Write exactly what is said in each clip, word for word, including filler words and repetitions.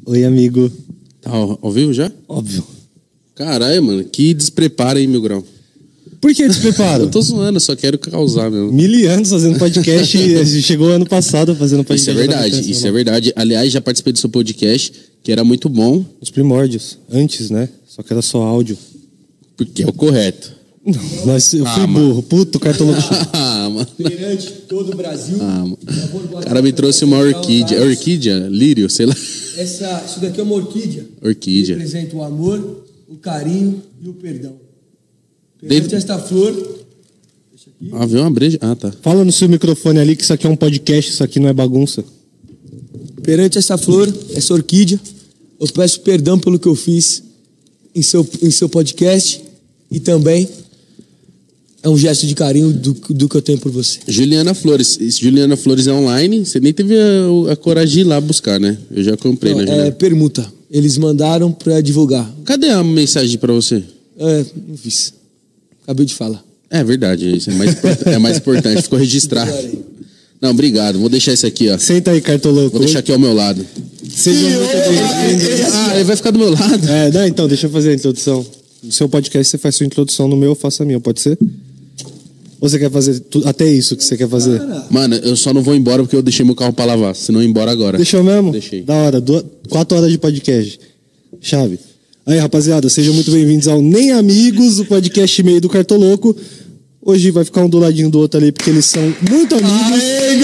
Oi, amigo. Tá ao, ao vivo já? Óbvio. Caralho, mano, que despreparo, hein, meu grão? Por que despreparo? Eu tô zoando, eu só quero causar mesmo. Mil anos fazendo podcast e chegou ano passado fazendo podcast. Isso é verdade, isso é verdade. Aliás, já participei do seu podcast, que era muito bom. Os primórdios, antes, né? Só que era só áudio. Porque é o correto. Não, mas eu fui Ah, burro. mano. Puto, cartoloco. Ah, mano. Perante todo o Brasil. Ah, mano. O cara me trouxe uma orquídea. Orquídea? Lírio, sei lá. Essa, isso daqui é uma orquídea. Orquídea. Representa o amor, o carinho e o perdão. Perante Dentro- esta flor. Deixa aqui. Ah, veio uma breja. Ah, tá. Fala no seu microfone ali que isso aqui é um podcast, isso aqui não é bagunça. Perante essa flor, essa orquídea, eu peço perdão pelo que eu fiz em seu, em seu podcast e também é um gesto de carinho do, do que eu tenho por você. Juliana Flores. Esse Juliana Flores é online. Você nem teve a, a coragem de ir lá buscar, né? Eu já comprei, Não, né, é Juliana? permuta. Eles mandaram pra divulgar. Cadê a mensagem pra você? É, não fiz. Acabei de falar. É verdade, isso é mais, import- é mais importante. Ficou registrado. Não, obrigado. Vou deixar isso aqui, ó. Senta aí, cartoloco. Vou deixar aqui ao meu lado. Seja muito bem-vindo. Ah, ele vai ficar do meu lado. É, não, então, deixa eu fazer a introdução. No seu podcast você faz sua introdução, no meu eu faço a minha, pode ser? Ou você quer fazer tu- até isso que você quer fazer? Mano, eu só não vou embora porque eu deixei meu carro pra lavar. Se não ir embora agora. Deixou mesmo? Deixei. Da hora, duas, quatro horas de podcast. Chave. Aí, rapaziada, sejam muito bem-vindos ao Nem Amigos, o podcast meio do Cartoloco. Hoje vai ficar um do ladinho do outro ali, porque eles são muito amigos.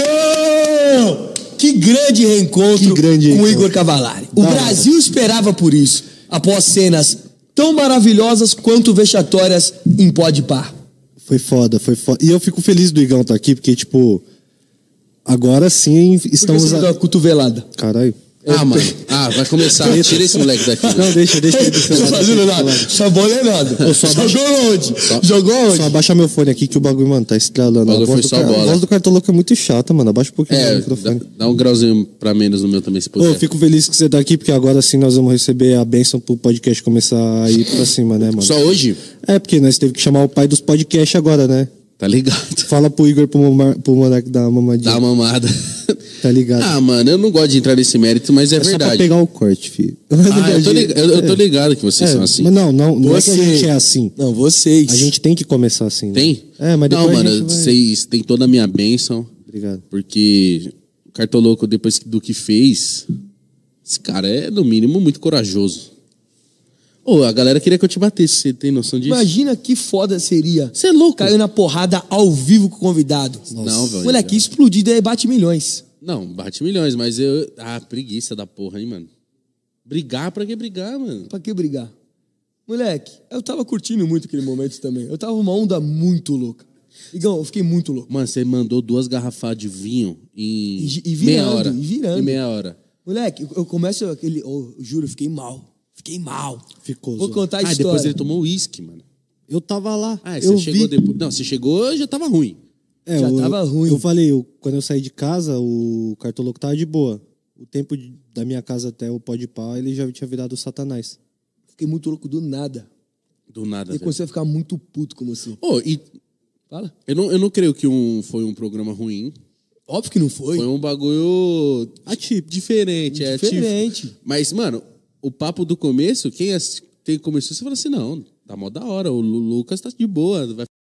Amigo! Que grande reencontro Que grande com o reencontro. Igor Cavalari. O Da hora. Brasil esperava por isso, após cenas tão maravilhosas quanto vexatórias em Podpah. Foi foda, foi foda. E eu fico feliz do Igão estar aqui, porque, tipo, agora sim Por que estamos... você a- me deu uma cotovelada? Caralho. Ah, mano. Ah, vai começar. Tira esse moleque daqui. Não, deixa, deixa ele do seu Não lado. fazendo deixa ele do seu nada. lado. Só bola é nada. só Jogou onde? Jogou onde? Só abaixa meu fone aqui que o bagulho, mano, tá estralando. O bagulho a voz foi do só car- bola. A voz do Cartoloco é muito chata, mano. Abaixa um pouquinho É, o dá, microfone. dá um grauzinho pra menos no meu também, se Ô, puder. eu fico feliz que você tá aqui, porque agora sim nós vamos receber a bênção pro podcast começar a ir pra cima, né, mano? Só hoje? É, porque nós teve que chamar o pai dos podcasts agora, né? Tá ligado. Fala pro Igor, pro, Momar, pro Monark dar uma mamadinha. Dá uma mamada. Tá ligado? Ah, mano, eu não gosto de entrar nesse mérito, mas é, é só pra verdade. pegar o corte, filho. Ah, eu tô, ligado, eu, eu tô ligado que vocês É, são assim. Mas não, não, não é que a Você- gente é assim. Não, vocês. A gente tem que começar assim, né? Tem? É, mas depois Não, a mano, gente vai... vocês têm toda a minha bênção, Obrigado. porque o Cartoloco, depois do que fez, esse cara é, no mínimo, muito corajoso. Ô, a galera queria que eu te batesse, você tem noção disso? Imagina que foda seria. Você é louco? Caiu na porrada ao vivo com o convidado. Não, velho. Moleque, explodido aí bate milhões. Não, bate milhões, mas eu... Ah, preguiça da porra, hein, mano? Brigar, pra que brigar, mano? Pra que brigar? Moleque, eu tava curtindo muito aquele momento também. Eu tava uma onda muito louca. Igão, eu fiquei muito louco. Mano, você mandou duas garrafas de vinho em E gi- e virando, meia hora. e virando. Em meia hora. Moleque, eu- eu começo aquele. Oh, eu juro, eu fiquei mal. Fiquei mal. Ficou Vou zoado. contar a Ah, história. depois ele tomou uísque, mano. Eu tava lá. Ah, eu você chegou vi. depois. Não, você chegou, já tava ruim. É, Já eu, tava ruim. Eu falei, eu- quando eu saí de casa, o Cartoloco tava de boa. O tempo de- da minha casa até o Podpah, ele já tinha virado o Satanás. Fiquei muito louco do nada. Do nada, E velho. comecei a ficar muito puto com você. Ô, e Fala. eu não, eu não creio que um, foi um programa ruim. Óbvio que não foi. Foi um bagulho Atípico. diferente. É Diferente. atípico. Mas, mano, o papo do começo, quem ass- tem começou, você fala assim, não, tá mó da hora. O Lu- Lucas tá de boa, vai